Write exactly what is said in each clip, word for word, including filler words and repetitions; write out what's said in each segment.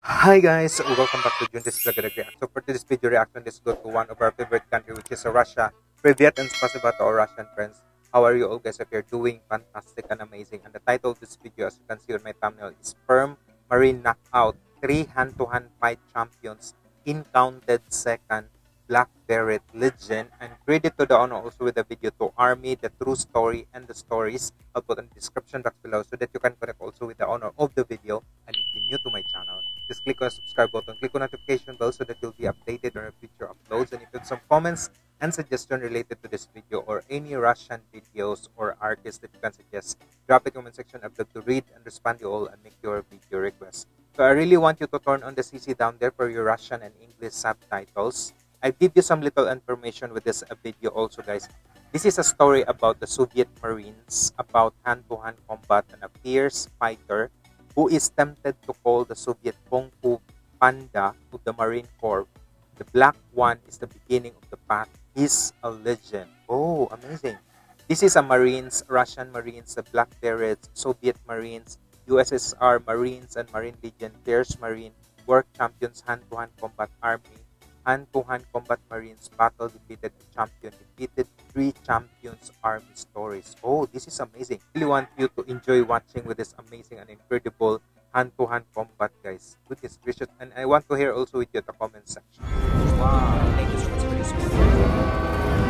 Hi guys, welcome back to Juntis Vlog React. So for today's video reaction, let's go to one of our favorite country, which is Russia. Privyet and spasiba to our Russian friends. How are you all guys? If you're doing fantastic and amazing. And the title of this video, as you can see on my thumbnail, is Sperm Marine Knockout. Three hand-to-hand fight champions in counted second. Black Beret Legend, and credit to the owner also with the video to Army, the true story and the stories. I'll put in the description box below so that you can connect also with the owner of the video. And if you're new to my channel, just click on the subscribe button, click on notification bell so that you'll be updated on our future uploads. And if you have some comments and suggestions related to this video or any Russian videos or artists that you can suggest, drop it in the comment section. I'd love to read and respond to you all and make your video requests. So I really want you to turn on the C C down there for your Russian and English subtitles. I'll give you some little information with this video also, guys. This is a story about the Soviet Marines, about hand-to-hand combat and a fierce fighter who is tempted to call the Soviet Kung Fu Panda of the Marine Corps. The black one is the beginning of the path. He's a legend. Oh, amazing. This is a Marines, Russian Marines, the Black Berets, Soviet Marines, U S S R Marines and Marine Legion, Fierce Marine, World Champions, hand-to-hand combat army. Hand-to-hand combat Marines battle defeated a champion, defeated three champions army stories. Oh, this is amazing. I really want you to enjoy watching with this amazing and incredible hand-to-hand combat, guys. With this gracious, and I want to hear also with you the comment section. Wow, thank you so much for this video.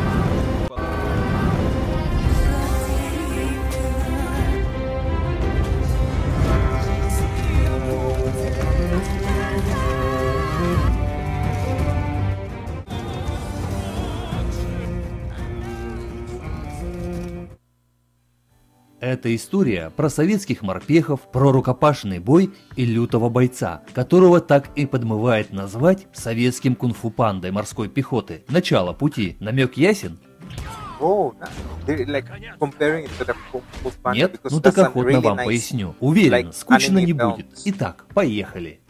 Это история про советских морпехов, про рукопашный бой и лютого бойца, которого так и подмывает назвать советским кунг-фу пандой морской пехоты. Начало пути. Намек ясен? Oh, like comparing it to the Kung Fu Panda, Нет? Ну так охотно really вам nice, поясню. Уверен, like скучно не films. будет. Итак, поехали.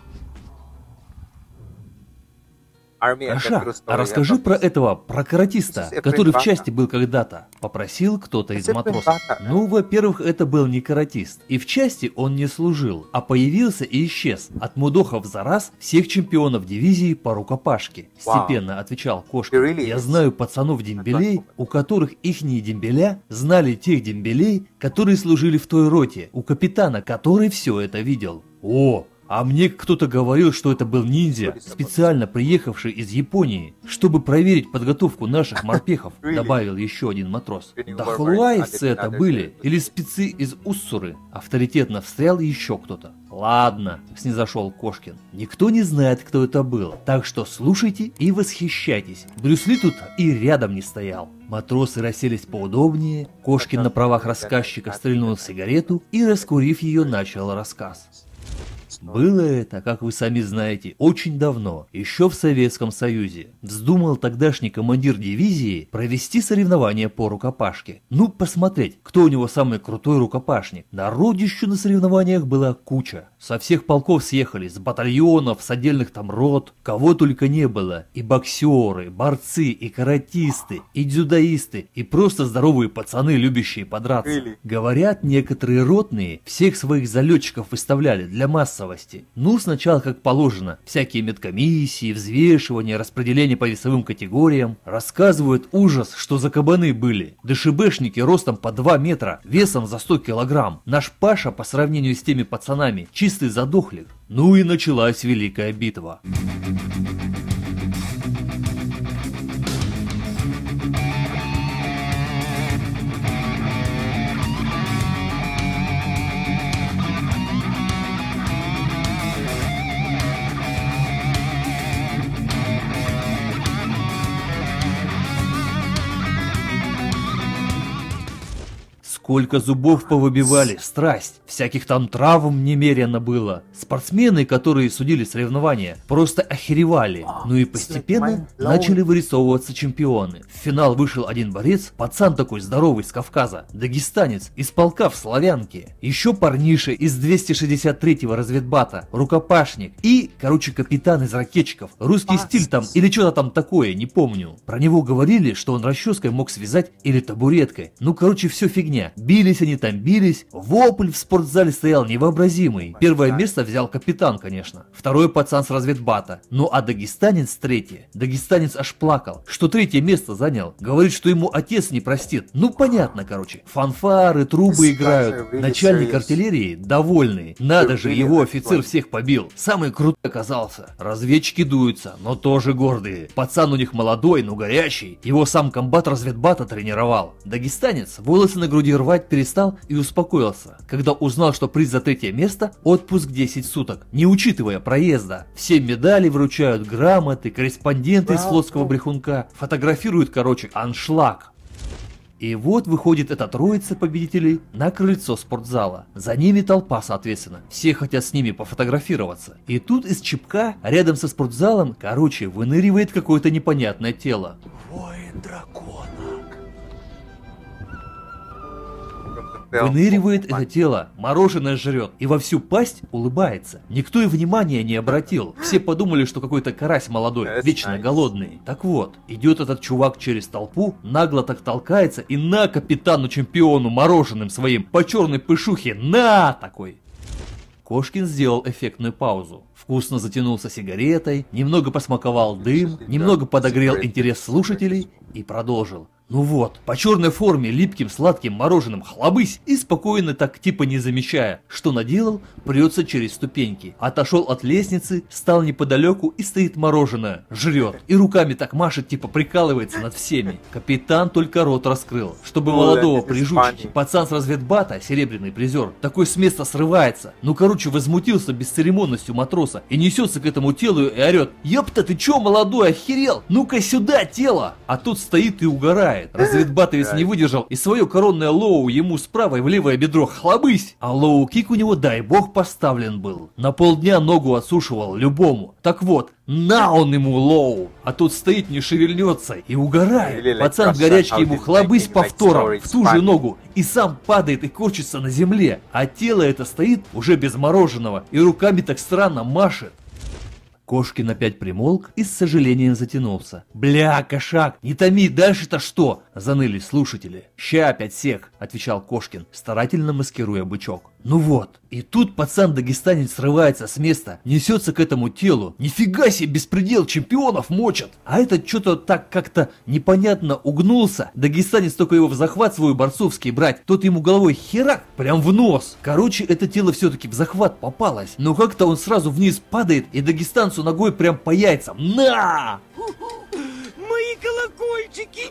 Аша, а расскажи про этого, про каратиста, который в части был когда-то. Попросил кто-то из матросов. Ну, во-первых, это был не каратист. И в части он не служил, а появился и исчез, отмудохав за раз всех чемпионов дивизии по рукопашке. Степенно отвечал Кошкин. Я знаю пацанов-дембелей, у которых ихние дембеля знали тех дембелей, которые служили в той роте, у капитана, который все это видел. О! А мне кто-то говорил, что это был ниндзя, специально приехавший из Японии, чтобы проверить подготовку наших морпехов, добавил еще один матрос. Да хлуайцы это были, или спецы из Уссуры, авторитетно встрял еще кто-то. Ладно, снизошел Кошкин, никто не знает, кто это был, так что слушайте и восхищайтесь. Брюс Ли тут и рядом не стоял. Матросы расселись поудобнее, Кошкин на правах рассказчика стрельнул сигарету и, раскурив ее, начал рассказ. Было это, как вы сами знаете, очень давно, еще в Советском Союзе. Вздумал тогдашний командир дивизии провести соревнования по рукопашке. Ну, посмотреть, кто у него самый крутой рукопашник. Народищу на соревнованиях была куча. Со всех полков съехали, с батальонов, с отдельных там рот. Кого только не было. И боксеры, борцы, и каратисты, и дзюдоисты, и просто здоровые пацаны, любящие подраться. Говорят, некоторые ротные всех своих залетчиков выставляли для массовости. Ну, сначала как положено, всякие медкомиссии, взвешивания, распределение по весовым категориям. Рассказывают ужас, что за кабаны были. ДШБшники ростом по два метра, весом за сто килограмм. Наш Паша по сравнению с теми пацанами чистый задохлик. Ну и началась великая битва. Сколько зубов повыбивали, страсть, всяких там травм немерено было. Спортсмены, которые судили соревнования, просто охеревали. Ну и постепенно начали вырисовываться чемпионы. В финал вышел один борец, пацан такой здоровый с Кавказа, дагестанец, из полка в Славянке. Еще парниша из двести шестьдесят третьего разведбата, рукопашник. И, короче, капитан из ракетчиков. Русский стиль там или что-то там такое, не помню. Про него говорили, что он расческой мог связать или табуреткой. Ну, короче, все фигня. Бились они там, бились, вопль в спорт спортзале стоял невообразимый. Первое место взял капитан, конечно. Второй пацан с разведбата. Ну а дагестанец третье. Дагестанец аж плакал, что третье место занял. Говорит, что ему отец не простит. Ну понятно, короче. Фанфары, трубы играют. Начальник артиллерии довольный. Надо же, его офицер всех побил. Самый крутой оказался. Разведчики дуются, но тоже гордые. Пацан у них молодой, но горячий. Его сам комбат разведбата тренировал. Дагестанец волосы на груди рвать перестал и успокоился, когда узнал, что приз за третье место – отпуск десять суток, не учитывая проезда. Все медали вручают, грамоты, корреспонденты из флотского брехунка, фотографируют, короче, аншлаг. И вот выходит эта троица победителей на крыльцо спортзала. За ними толпа, соответственно. Все хотят с ними пофотографироваться. И тут из чепка, рядом со спортзалом, короче, выныривает какое-то непонятное тело. Воин дракона. Выныривает это тело, мороженое жрет и во всю пасть улыбается. Никто и внимания не обратил. Все подумали, что какой-то карась молодой, вечно голодный. Так вот, идет этот чувак через толпу, нагло так толкается и на капитану-чемпиону мороженым своим по черной пышухе, на такой. Кошкин сделал эффектную паузу. Вкусно затянулся сигаретой, немного посмаковал дым, немного подогрел интерес слушателей и продолжил. Ну вот, по черной форме, липким сладким мороженым хлобысь и спокойно так типа не замечая, что наделал, прется через ступеньки. Отошел от лестницы, стал неподалеку и стоит мороженое, жрет. И руками так машет, типа прикалывается над всеми. Капитан только рот раскрыл, чтобы молодого прижучить. Пацан с разведбата, серебряный призер, такой с места срывается. Ну короче, возмутился бесцеремонностью матроса и несется к этому телу и орет: «Ёпта, ты чё, молодой, охерел? Ну-ка сюда, тело!» А тут стоит и угорает. Разведбатовец не выдержал и свое коронное лоу ему справа и в левое бедро хлобысь. А лоу-кик у него, дай бог, поставлен был. На полдня ногу отсушивал любому. Так вот, на он ему лоу. А тут стоит, не шевельнется и угорает. Пацан в горячке ему хлобысь повтором в ту же ногу и сам падает и корчится на земле. А тело это стоит уже без мороженого и руками так странно машет. Кошкин опять примолк и с сожалением затянулся. «Бля, кошак, не томи, дальше-то что?» – заныли слушатели. «Ща опять всех», – отвечал Кошкин, старательно маскируя бычок. Ну вот, и тут пацан-дагестанец срывается с места, несется к этому телу. Нифига себе, беспредел, чемпионов мочат. А этот что-то так как-то непонятно угнулся. Дагестанец только его в захват свой борцовский брать, тот ему головой херак прям в нос. Короче, это тело все-таки в захват попалось. Но как-то он сразу вниз падает и дагестанцу ногой прям по яйцам. На! Мои колокольчики!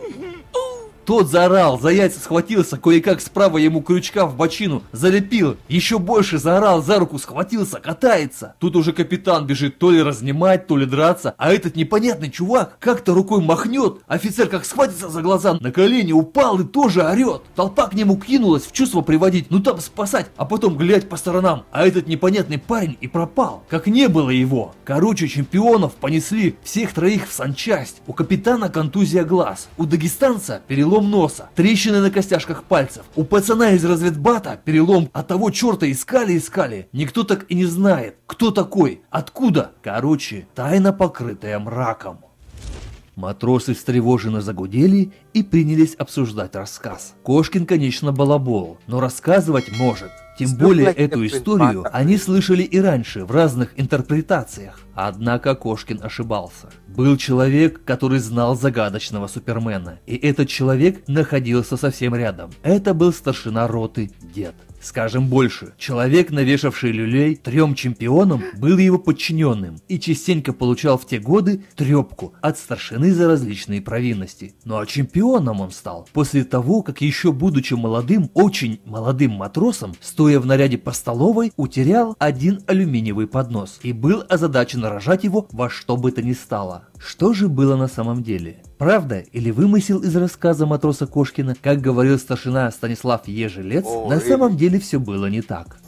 Тот заорал, за яйца схватился, кое-как справа ему крючка в бочину залепил. Еще больше заорал, за руку схватился, катается. Тут уже капитан бежит то ли разнимать, то ли драться. А этот непонятный чувак как-то рукой махнет. Офицер как схватится за глаза, на колени упал и тоже орет. Толпа к нему кинулась в чувство приводить, ну там спасать, а потом глядь по сторонам. А этот непонятный парень и пропал, как не было его. Короче, чемпионов понесли всех троих в санчасть. У капитана контузия глаз, у дагестанца перелом носа, трещины на костяшках пальцев. У пацана из разведбата перелом, от того черта искали-искали. Никто так и не знает, кто такой, откуда. Короче, тайна, покрытая мраком. Матросы встревоженно загудели и принялись обсуждать рассказ. Кошкин, конечно, балабол, но рассказывать может. Тем более эту историю они слышали и раньше в разных интерпретациях. Однако Кошкин ошибался. Был человек, который знал загадочного Супермена. И этот человек находился совсем рядом. Это был старшина роты Дед. Скажем больше, человек, навешавший люлей трем чемпионам, был его подчиненным и частенько получал в те годы трепку от старшины за различные провинности. Ну а чемпионом он стал после того, как еще будучи молодым, очень молодым матросом, стоя в наряде по столовой, утерял один алюминиевый поднос и был озадачен рожать его во что бы то ни стало. Что же было на самом деле? Правда или вымысел из рассказа матроса Кошкина? Как говорил старшина Станислав Ежелец, О, на самом деле все было не так.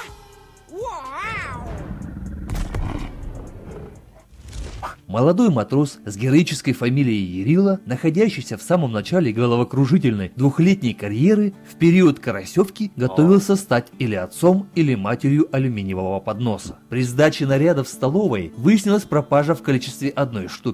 Молодой матрос с героической фамилией Ярила, находящийся в самом начале головокружительной двухлетней карьеры, в период Карасевки готовился стать или отцом, или матерью алюминиевого подноса. При сдаче наряда в столовой выяснилась пропажа в количестве одной штуки.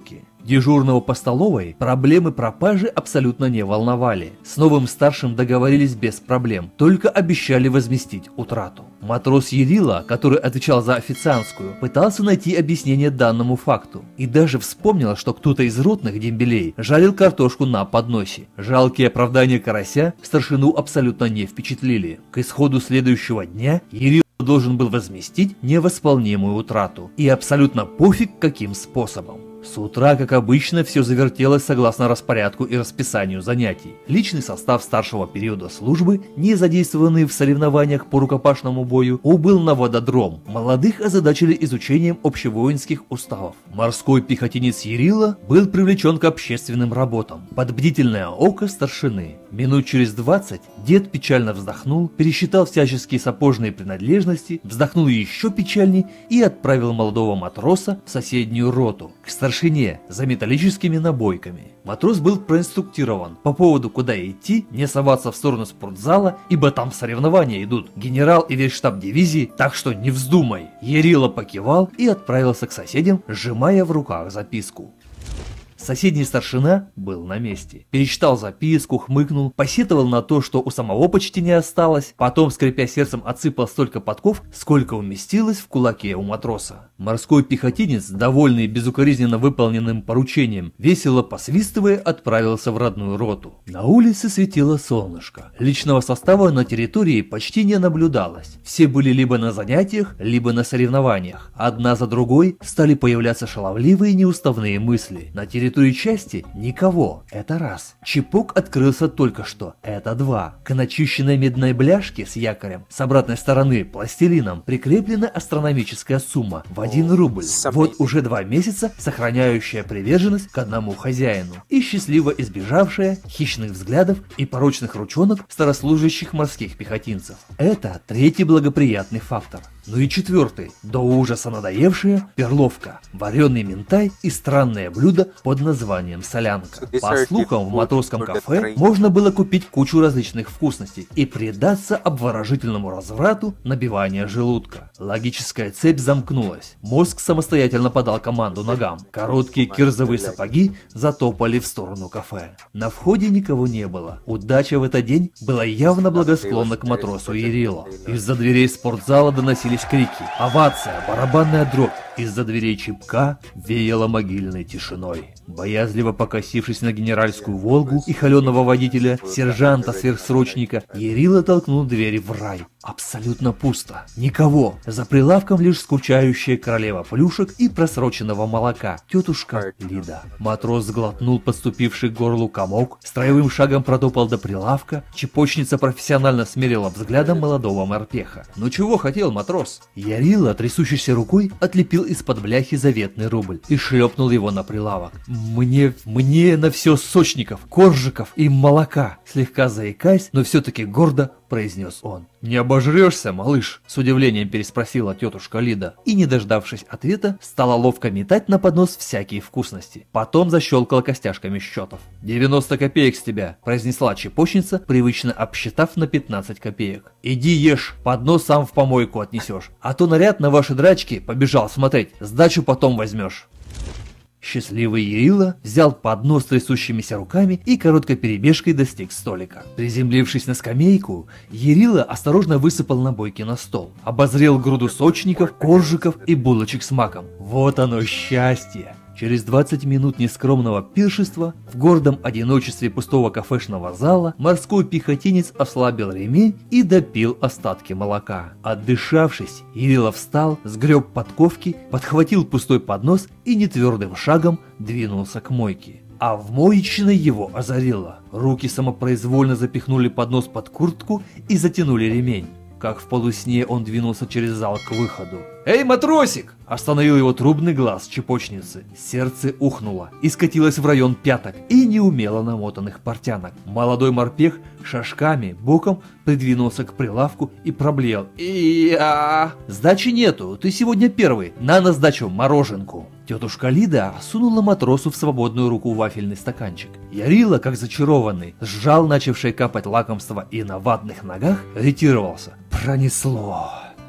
Дежурного по столовой проблемы пропажи абсолютно не волновали. С новым старшим договорились без проблем, только обещали возместить утрату. Матрос Ярила, который отвечал за официантскую, пытался найти объяснение данному факту и даже вспомнил, что кто-то из ротных дембелей жарил картошку на подносе. Жалкие оправдания карася старшину абсолютно не впечатлили. К исходу следующего дня Ярила должен был возместить невосполнимую утрату, и абсолютно пофиг каким способом. С утра, как обычно, все завертелось согласно распорядку и расписанию занятий. Личный состав старшего периода службы, не задействованный в соревнованиях по рукопашному бою, убыл на вододром. Молодых озадачили изучением общевоинских уставов. Морской пехотинец Ярила был привлечен к общественным работам под бдительное око старшины. Минут через двадцать дед печально вздохнул, пересчитал всяческие сапожные принадлежности, вздохнул еще печальней и отправил молодого матроса в соседнюю роту, к старшине за металлическими набойками. Матрос был проинструктирован по поводу, куда идти, не соваться в сторону спортзала, ибо там соревнования идут. Генерал и весь штаб дивизии, так что не вздумай. Ярила покивал и отправился к соседям, сжимая в руках записку. Соседний старшина был на месте. Перечитал записку, хмыкнул, посетовал на то, что у самого почти не осталось, потом, скрипя сердцем, отсыпал столько подков, сколько уместилось в кулаке у матроса. Морской пехотинец, довольный безукоризненно выполненным поручением, весело посвистывая, отправился в родную роту. На улице светило солнышко. Личного состава на территории почти не наблюдалось. Все были либо на занятиях, либо на соревнованиях. Одна за другой стали появляться шаловливые неуставные мысли. На территории части никого, это раз. Чепок открылся только что, это два. К начищенной медной бляшке с якорем с обратной стороны пластилином прикреплена астрономическая сумма в один рубль. Вот уже два месяца сохраняющая приверженность к одному хозяину и счастливо избежавшая хищных взглядов и порочных ручонок старослужащих морских пехотинцев. Это третий благоприятный фактор. Ну и четвертый, до ужаса надоевшая перловка, вареный минтай и странное блюдо под названием солянка. По слухам, в матросском кафе можно было купить кучу различных вкусностей и предаться обворожительному разврату набивания желудка. Логическая цепь замкнулась. Мозг самостоятельно подал команду ногам. Короткие кирзовые сапоги затопали в сторону кафе. На входе никого не было. Удача в этот день была явно благосклонна к матросу Ярила. Из-за дверей спортзала доносились крики, овация, барабанная дробь. Из-за дверей чепка веяло могильной тишиной. Боязливо покосившись на генеральскую «Волгу» и холеного водителя, сержанта-сверхсрочника, Ярила толкнул двери в рай. Абсолютно пусто. Никого. За прилавком лишь скучающая королева плюшек и просроченного молока, тетушка Лида. Матрос сглотнул подступивший к горлу комок, строевым шагом протопал до прилавка, чепочница профессионально смерила взглядом молодого морпеха. «Ну чего хотел, матрос?» Ярила, трясущейся рукой, отлепил из-под бляхи заветный рубль и шлепнул его на прилавок. «Мне, мне на все сочников, коржиков и молока!» Слегка заикаясь, но все-таки гордо произнес он. «Не обожрешься, малыш?» — с удивлением переспросила тетушка Лида и, не дождавшись ответа, стала ловко метать на поднос всякие вкусности. Потом защелкала костяшками счетов. девяносто копеек с тебя», — произнесла чепочница, привычно обсчитав на пятнадцать копеек. «Иди ешь, поднос сам в помойку отнесешь, а то наряд на ваши драчки побежал смотреть, сдачу потом возьмешь». Счастливый Ярила взял поднос трясущимися руками и короткой перебежкой достиг столика. Приземлившись на скамейку, Ярила осторожно высыпал набойки на стол, обозрел груду сочников, коржиков и булочек с маком. Вот оно счастье! Через двадцать минут нескромного пиршества в гордом одиночестве пустого кафешного зала морской пехотинец ослабил ремень и допил остатки молока. Отдышавшись, Ярила встал, сгреб подковки, подхватил пустой поднос и нетвердым шагом двинулся к мойке. А в моечной его озарило. Руки самопроизвольно запихнули поднос под куртку и затянули ремень. Как в полусне он двинулся через зал к выходу. «Эй, матросик!» – остановил его трубный глаз чепочницы. Сердце ухнуло и скатилось в район пяток и неумело намотанных портянок. Молодой морпех шажками боком придвинулся к прилавку и проблеял. «И-а! Сдачи нету, ты сегодня первый, на на сдачу мороженку!» Тетушка Лида сунула матросу в свободную руку вафельный стаканчик. Ярила, как зачарованный, сжал начавшее капать лакомство и на ватных ногах ретировался. Пронесло.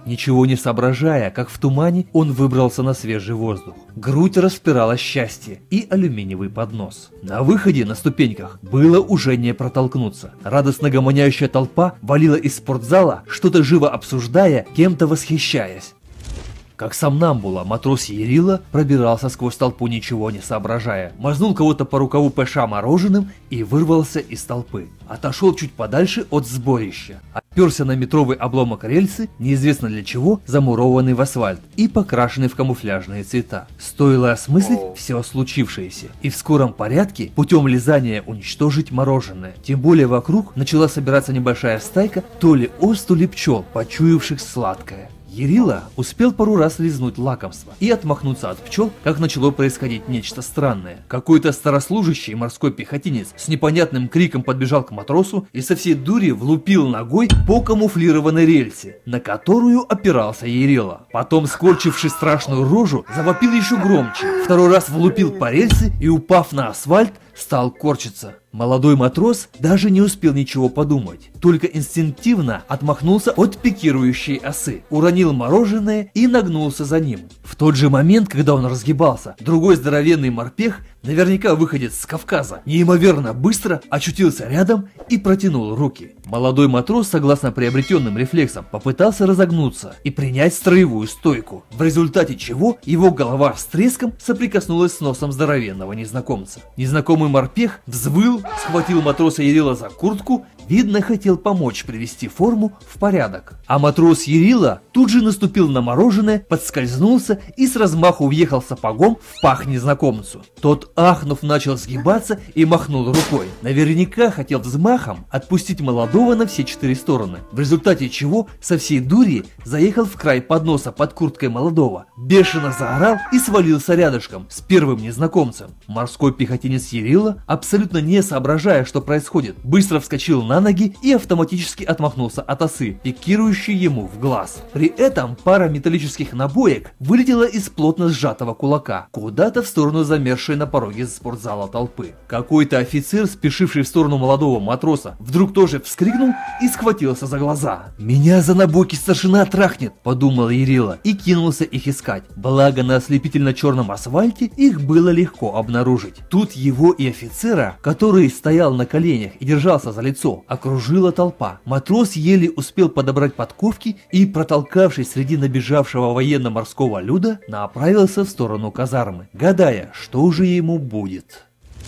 Ничего не соображая, как в тумане, он выбрался на свежий воздух. Грудь распирала счастье и алюминиевый поднос. На выходе на ступеньках было уже не протолкнуться. Радостно гомоняющая толпа валила из спортзала, что-то живо обсуждая, кем-то восхищаясь. Как сомнамбула, матрос Ярила пробирался сквозь толпу, ничего не соображая. Мазнул кого-то по рукаву ПШ мороженым и вырвался из толпы. Отошел чуть подальше от сборища. Оперся на метровый обломок рельсы, неизвестно для чего, замурованный в асфальт и покрашенный в камуфляжные цвета. Стоило осмыслить все случившееся и в скором порядке путем лизания уничтожить мороженое. Тем более вокруг начала собираться небольшая стайка то ли ос, то ли пчел, почуявших сладкое. Ярила успел пару раз лизнуть лакомство и отмахнуться от пчел, как начало происходить нечто странное. Какой-то старослужащий морской пехотинец с непонятным криком подбежал к матросу и со всей дури влупил ногой по камуфлированной рельсе, на которую опирался Ярила. Потом, скорчивший страшную рожу, завопил еще громче. Второй раз влупил по рельсе и, упав на асфальт, стал корчиться. Молодой матрос даже не успел ничего подумать, только инстинктивно отмахнулся от пикирующей осы, уронил мороженое и нагнулся за ним. В тот же момент, когда он разгибался, другой здоровенный морпех, наверняка выходец с Кавказа, неимоверно быстро очутился рядом и протянул руки. Молодой матрос, согласно приобретенным рефлексам, попытался разогнуться и принять строевую стойку, в результате чего его голова с треском соприкоснулась с носом здоровенного незнакомца. Незнакомый морпех взвыл, схватил матроса Ярила за куртку, видно, хотел помочь привести форму в порядок. А матрос Ярила тут же наступил на мороженое, подскользнулся и с размаху въехал сапогом в пах незнакомцу. Тот, ахнув, начал сгибаться и махнул рукой. Наверняка хотел взмахом отпустить молодого на все четыре стороны, в результате чего со всей дури заехал в край подноса под курткой молодого, бешено заорал и свалился рядышком с первым незнакомцем. Морской пехотинец Ярила, абсолютно не соображая, что происходит, быстро вскочил на ноги и автоматически отмахнулся от осы, пикирующей ему в глаз. При этом пара металлических набоек вылетела из плотно сжатого кулака, куда-то в сторону замерзшей на пороге спортзала толпы. Какой-то офицер, спешивший в сторону молодого матроса, вдруг тоже вскрикнул и схватился за глаза. «Меня за набойки старшина трахнет», — подумал Ярила и кинулся их искать. Благо на ослепительно черном асфальте их было легко обнаружить. Тут его и офицера, который стоял на коленях и держался за лицо, окружила толпа. Матрос еле успел подобрать подковки и, протолкавшись среди набежавшего военно-морского люда, направился в сторону казармы, гадая, что же ему будет.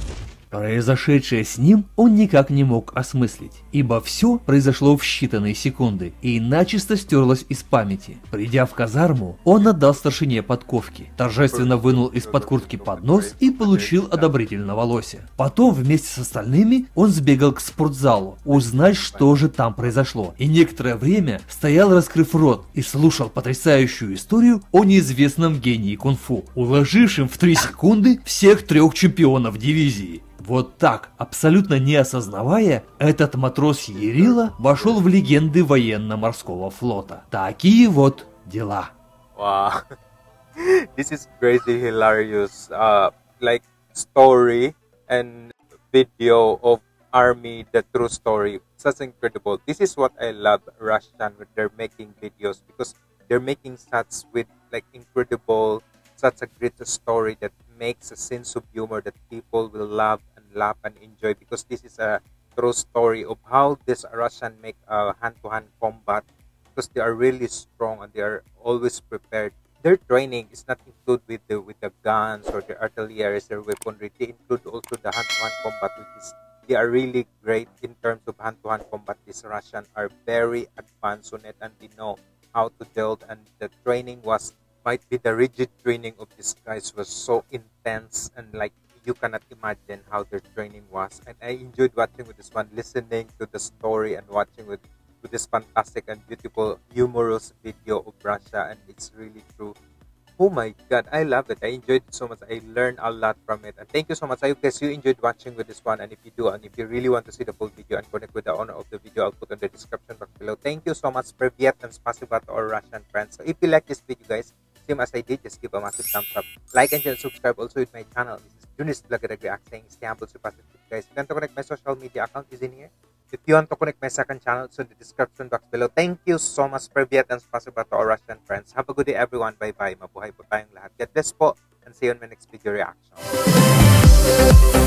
Произошедшее с ним он никак не мог осмыслить, ибо все произошло в считанные секунды и начисто стерлось из памяти. Придя в казарму, он отдал старшине подковки, торжественно вынул из-под куртки поднос и получил одобрительного лося. Потом вместе с остальными он сбегал к спортзалу, узнать, что же там произошло, и некоторое время стоял, раскрыв рот, и слушал потрясающую историю о неизвестном гении кунг-фу, уложившем в три секунды всех трех чемпионов дивизии. Вот так, абсолютно не осознавая, этот матрос Ярила вошел в легенды военно-морского флота. Такие вот дела. Wow, this is crazy hilarious, uh, like story and video of army, the true story. Such incredible. This is what I love Russian when they're making videos, because they're making such with like incredible, such a great story that makes a sense of humor that people will love and laugh and enjoy, because this is a true story of how this Russian make a hand-to-hand combat, because they are really strong and they are always prepared. Their training is not included with the with the guns or the artillery, their weaponry. They include also the hand-to-hand combat, which is they are really great in terms of hand-to-hand combat. These Russian are very advanced on it, and they know how to deal. And the training was might be the rigid training of these guys was so intense, and like you cannot imagine how their training was. And I enjoyed watching with this one, listening to the story and watching with with this fantastic and beautiful humorous video of Russia, and it's really true. Oh my god, I love it. I enjoyed it so much. I learned a lot from it. And thank you so much. I hope guys you enjoyed watching with this one. And if you do, and if you really want to see the full video and connect with the owner of the video, I'll put in the description box below. Thank you so much, Privyet and spasiba to our Russian friends. So if you like this video, guys, same as I did, just give a massive thumbs up. Like and subscribe also with my channel. This is Junis Vlog React saying stay humble, super positive, guys. If you want to connect my social media account is in here. If you want to connect my second channel, it's in the description box below. Thank you so much, Privyet, and spasiba to our Russian friends. Have a good day, everyone. Bye-bye. Mabuhay po tayong lahat. God bless po, and see you in my next video reaction.